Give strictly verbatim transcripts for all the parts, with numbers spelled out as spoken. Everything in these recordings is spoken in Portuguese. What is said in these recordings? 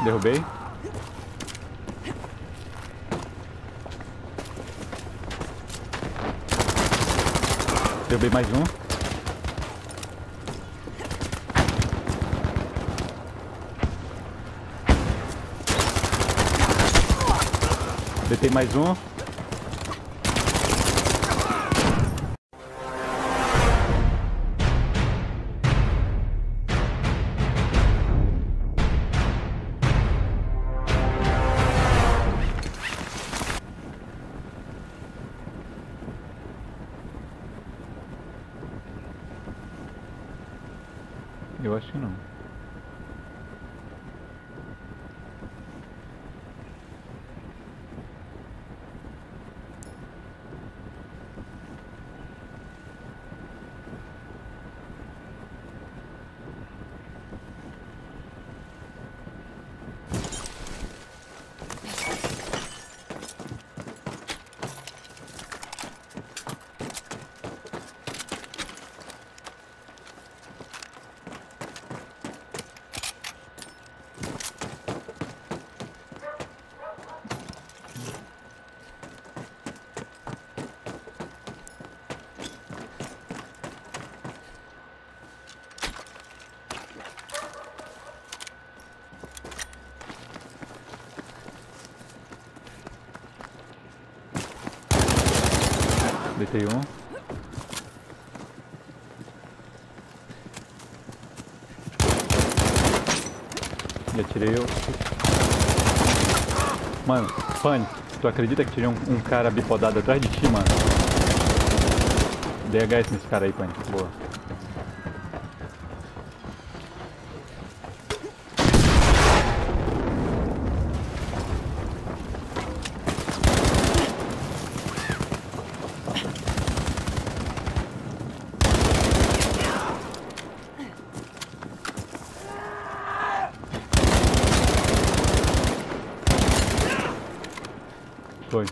Derrubei. Derrubei mais um. Detei mais um. Eu acho que não. Detei um. E atirei eu. Mano, Fanny, tu acredita que tirei um, um cara bipodado atrás de ti, mano? Dei H S nesse cara aí, Fanny. Boa. Foi.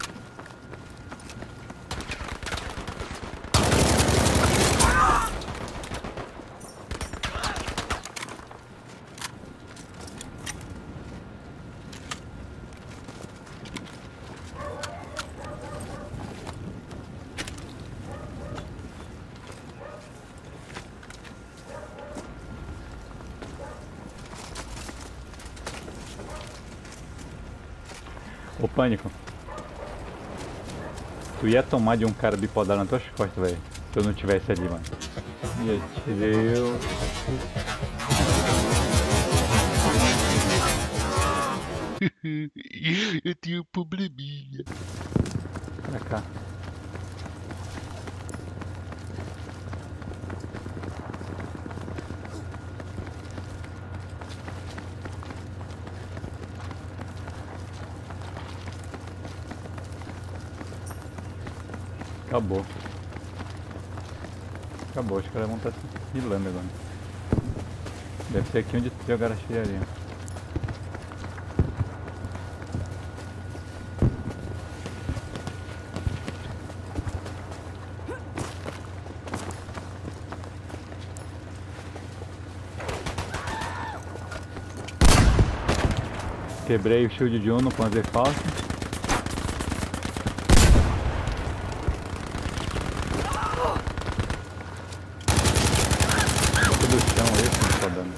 Ô Pânico, tu ia tomar de um cara bipodado nas tuas costas, velho. Se eu não tivesse ali, mano. E atirei eu. Eu tenho um probleminha. Pra cá. Acabou. Acabou, os caras vão estar se milando agora. Deve ser aqui onde jogaram a artilharia. Quebrei o shield de um no Panzer Falcon. Do chão esse não tá dando.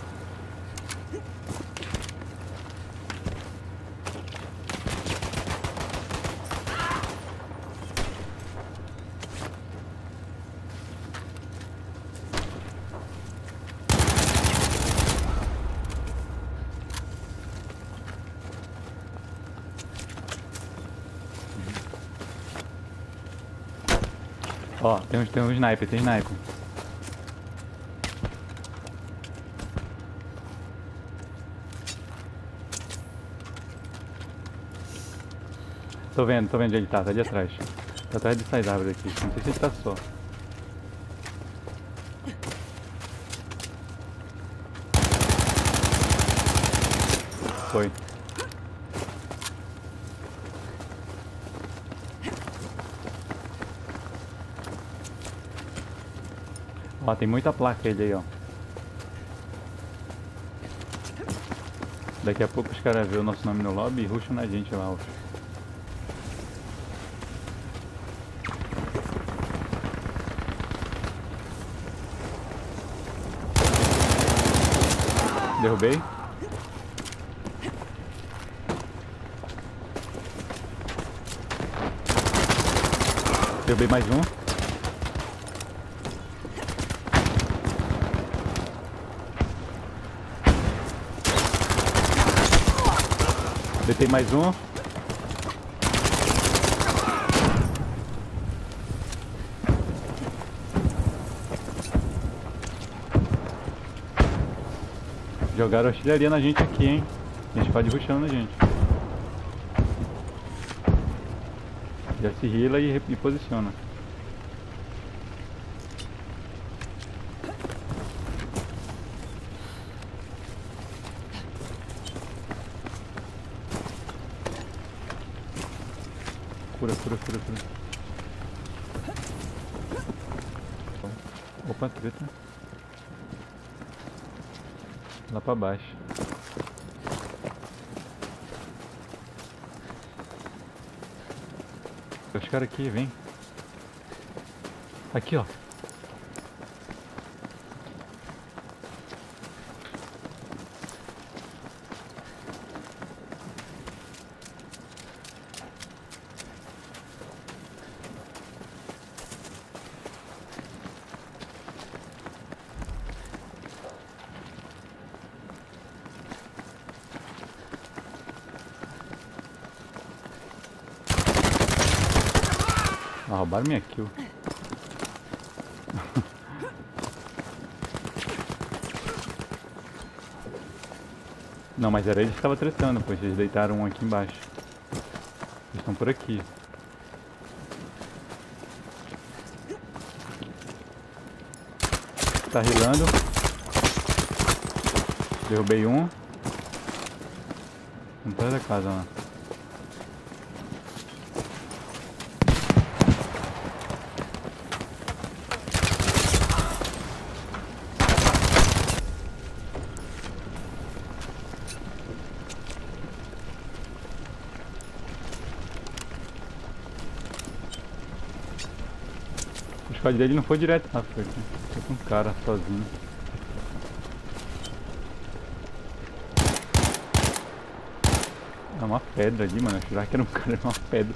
Ó, tem um, tem um sniper, tem sniper. Tô vendo, tô vendo onde ele tá, tá ali atrás. Tá atrás dessas árvores aqui, não sei se ele tá só. Foi. Ó, tem muita placa ele aí, ó. Daqui a pouco os caras vê o nosso nome no lobby e rusham na gente lá, ó. Derrubei. Derrubei mais um. Detei mais um. Jogaram artilharia na gente aqui, hein? A gente pode ir rushando na gente. Já se heala e, e posiciona. Cura, cura, cura, cura. Opa, treta. Lá pra baixo. Os caras aqui, vem. Aqui, ó. Ah, roubaram minha kill. Não, mas era eles que estavam tretando, pois eles deitaram um aqui embaixo. Eles estão por aqui. Tá rilando. Derrubei um. Atrás da casa lá. O squad dele não foi direto lá, foi aqui. Foi com um cara sozinho. É uma pedra ali, mano. Eu achava que era um cara, era uma pedra.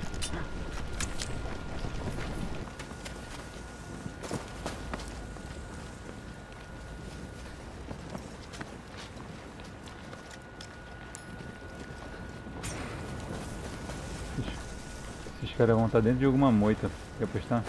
Esses caras vão estar dentro de alguma moita. Quer apostar?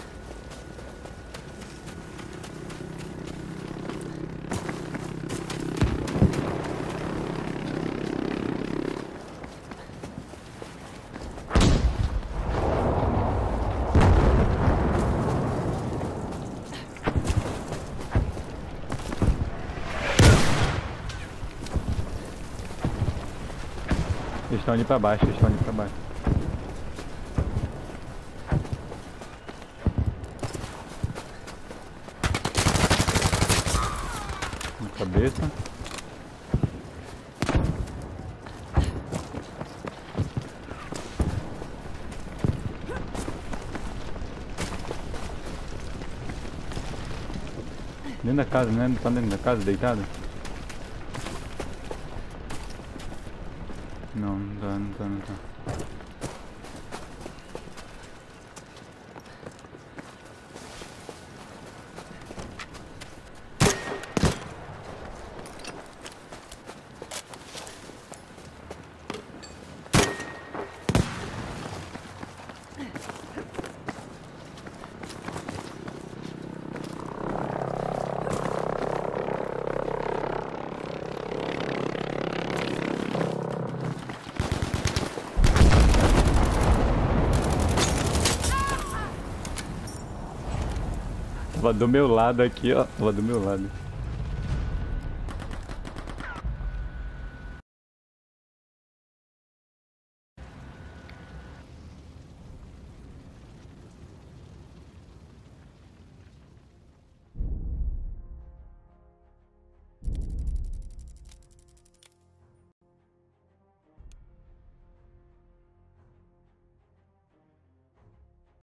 Eles estão ali pra baixo, eles estão ali pra baixo. Na cabeça. Dentro da casa, né? Tá dentro da casa, deitado? Não, não tá, não tá, não tá. Tava do meu lado aqui, ó. Tava do meu lado.